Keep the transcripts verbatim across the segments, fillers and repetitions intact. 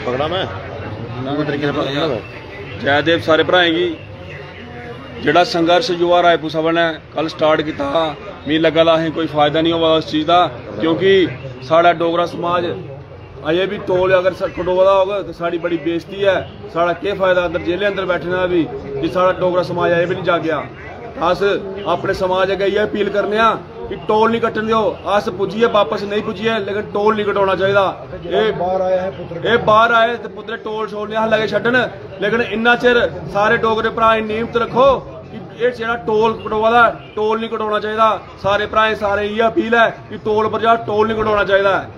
पकड़ा मैं तरीके पकड़ा मैं। जयदेव सारे भराएं गी जिहड़ा संघर्ष युवा रायपुर सभा ने कल स्टार्ट किया मी लगा दा कोई फायदा नहीं होगा उस चीज़ का, क्योंकि साड़ा डोगरा समाज अजे भी तोल अगर कटोदा होगा तो साड़ी बड़ी बेइज्जती है। साड़ा क्या फायदा अंदर जेलें अंदर बैठने का भी कि साड़ा डोगरा समाज अजे भी नहीं जागया। अस अपने समाज अगे इयै अपील करने कि टोल नहीं कट्टन दो। अस पुज्जिए वापस नहीं पुज्जिए लेकिन टोल नहीं कटाना चाहिए। ये बाहर आए तो पुत्रे टोल शोल नहीं लगे छड्डन, लेकिन इन्ना चिर सारे डोगरे भरा नियमत रखो कि जेह्ड़ा टोल कटोआ दा टोल नहीं कटाना चाहिए। सारे भराएं सारे इयै अपील है कि टोल पर जा टोल नहीं कटाना चाहिए।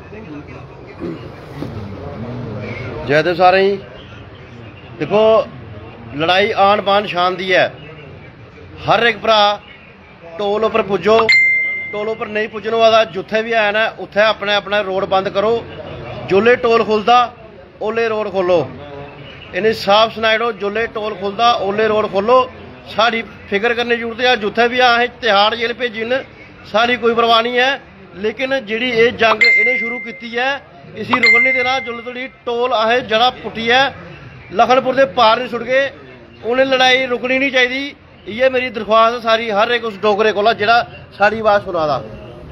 जयदेव सारे ही देखो लड़ाई आन बान शान दी है। हर एक भरा टोल उपर पुज्जो, टोल उपर नहीं पुज्जने वाला जिथे भी है ना उत्थे अपने अपने रोड बंद करो। जोले टोल खुलदा ओले रोड खोलो। इन्हें साफ सनाई दो जोले टोल खुलदा ओले रोड खोलो। साड़ी फिक्र करने की जरूरत है। जिथे भी असें तिहाड़ जेल भेजी न सारी कोई परवाह नहीं है, लेकिन जी ये जंग इन्हें शुरू की है इसी रुकन नहीं देना। जो थोड़ी टोल असें जड़ा पुट्टी है लखनपुर के पार नहीं सुट गए, उन्हें लड़ाई रुकनी नहीं चाहिए। ये मेरी दरख्वास्त सारी हर एक उस डोगरे को जड़ा साड़ी आवाज सुना दा।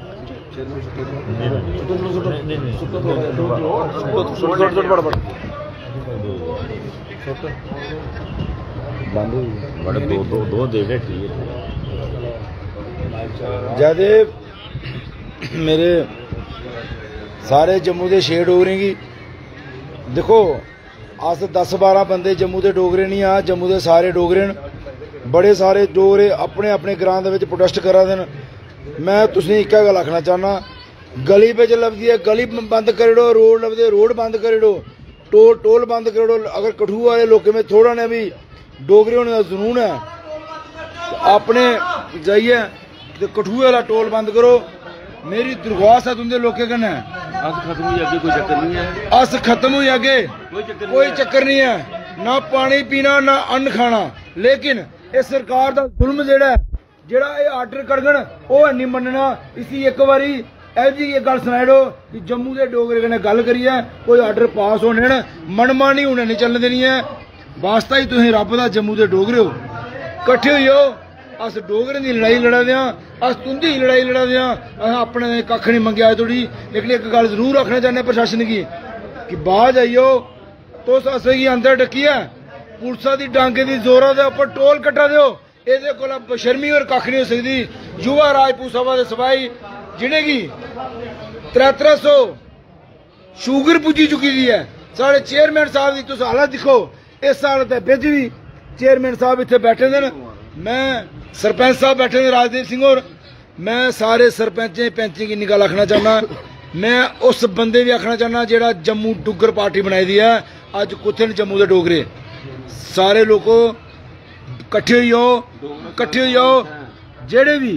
जयदेव मेरे सारे जम्मू के छे डोगरे गी देखो अस दस बारह बंदे जम्मू के डोगरे नहीं आ, जम्मू के सारे डोगरे न। बड़े सारे डोगरे अपने अपने ग्रां दे विच प्रोटेस्ट करा दे न। मैं तुसें इक्कै गल आखना चाहना, गली बिच लभदी है गली बंद करी ओड़ो, रोड लभदे रोड बंद करी ओड़ो, टोल टोल बंद करी ओड़ो। अगर कठुआ वाले लोकें में थोड़ा ने भी डोगरे होने का जुनून है अपने जाइए तो कठुए वाला टोल बंद करो। मेरी दरख्वास्त है तुंदे लोकें कन्नै अस खत्म होई अगे कोई चक्कर नहीं है। अस खत्म होई अगे कोई चक्कर नहीं है, ना पानी पीना ना अन्न खाना। लेकिन इस सरकार का जुल्म जेड़ा जेड़ा ये आर्डर करगन वो नहीं मनना। इसी एक बारी ऐसी ये गल सुनाई दो कि जम्मू के डोगरे कन्नै गल करिए कोई आर्डर पास होने न, मनमानी हुणे नहीं चलने देनी है। वास्ता ही तुसीं रब दा जम्मू के डोगरे हो, कट्ठे होई हो। अस डोगरे की लड़ाई लड़ा दे, अस तुंदी लड़ाई लड़ा दे। अस अपने कख नहीं मंगेआ थोड़ी, लेकिन एक गल जरूर आखना चाहने प्रशासन की कि बाज आइयो तुस असेंगी अंदर डकियै पुलसा की डांगे की जोरा दे उपर टोल कट्टा दो। ये कोला बशर्मी और कख नहीं हो सकती। युवा राजपूत सभा के सिपाही जिन्हें की त्रै त्रै सौ शुगर पुजी चुकी दी है। साढ़े चेयरमैन साहब की तुस हालत दिखो, इस हालत बिच भी चेयरमैन साहब इतने बैठे दे न। मैं सरपंच साहब बैठे ने राजदेव सिंह और मैं सारे सरपंचें पैंचें की निगल आखना चाहना। मैं उस बंदे भी आखना चाहना जेड़ा जम्मू डुग्गर पार्टी बनाई दी है। अज कुत्थे न जम्मू के डोगरे सारे लोगों कट्ठे होई आओ, कट्ठे होई आओ। जेड़े भी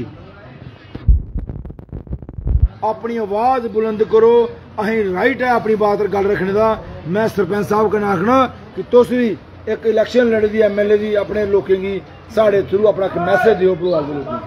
अपनी आवाज बुलंद करो, असें राइट है अपनी बात गल रखने का। मैं सरपंच साहब कन्नै आखना कि तुस भी एक इलैक्शन लड़दी एम एल ए की अपने लोगों की साढ़े थ्रू अपना एक मैसेज दियो भगवान के लोगों।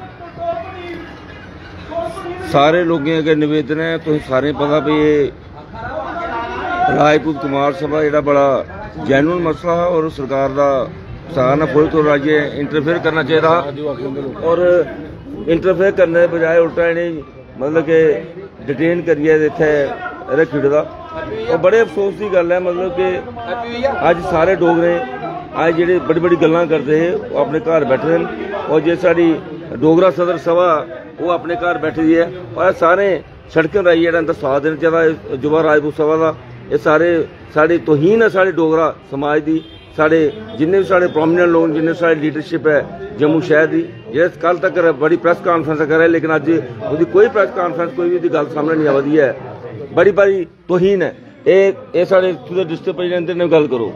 सारे लोगों अगर निवेदन है तो सारे पता भी ये राजपूत कुमार सभा जेड़ा बड़ा जैनुअन मसला है और सरकार का सरकार ने पूरी तौर पर इंटरफेयर करना चाहिए और इंटरफेयर करने के बजाय उल्टा इन्हें मतलब कि डिटेन करिए इतने रखी ओड़दा। और बड़े अफसोस की गल है मतलब कि अज सारे डोगरे अज जेह्ड़े बड़ी बड़ी गल्लां करते हैं वो अपने घर बैठे हैं और जे साड़ी डोगरा सदर सभा वो अपने घर बैठी दी है। और सारे सड़कें राइए जेह्ड़ा इंदा साथ देना चाहिए युवा राजपूत सभा का। ये सारे साड़ी तोहीन है साढ़े डोगरा समाज की, साढ़े जिन्ने भी साढ़े प्रोमिनेंट लोग जिन्ने साढ़ी लीडरशिप है जम्मू शहर की जे कल तक बड़ी प्रेस कॉन्फ्रेंस करे लेकिन अज उसकी कोई प्रेस कॉन्फ्रेंस कोई भी गल सामने नहीं आवदी है। बड़ी बड़ी तोहीन है ये साढ़े डिस्ट्रिक्ट प्रेजिडेंट ने गल करो।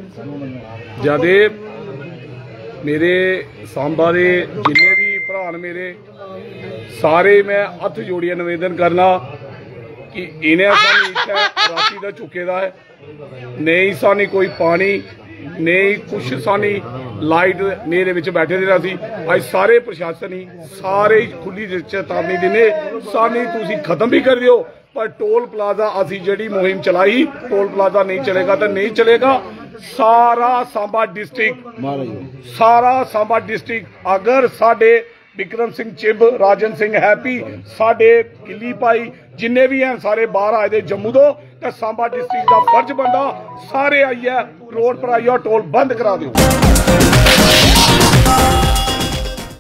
जयदेव मेरे सांबा दे जिन्ने भी भरा मेरे सारे मैं हथ जोड़िए निवेदन करना कि इन्हें सानू इत्थे राती दा चुके दा है, नहीं सानी कोई पानी नहीं कुछ सानी लाइट नेरे विच बैठे दे सी। अज सारे प्रशासन ही सारे खुली चेतावनी दिने सानी तुसी खत्म भी कर दियो पर टोल प्लाजा असी जी मुहिम चलाई, टोल प्लाजा नहीं चलेगा तो नहीं चलेगा। सारा सांबा डिस्ट्रिक्ट सारा सांबा डिस्ट्रिक्ट अगर साडे विक्रम सिंह चिब, राजन सिंह हैप्पी, साडे किली भाई जिन्ने भी हैं सारे बाहर आए दे जम्मू तो ते सांबा डिस्ट्रिक्ट का फर्ज बनदा सारे आइए रोड पर आइए टोल बंद करा दिओ।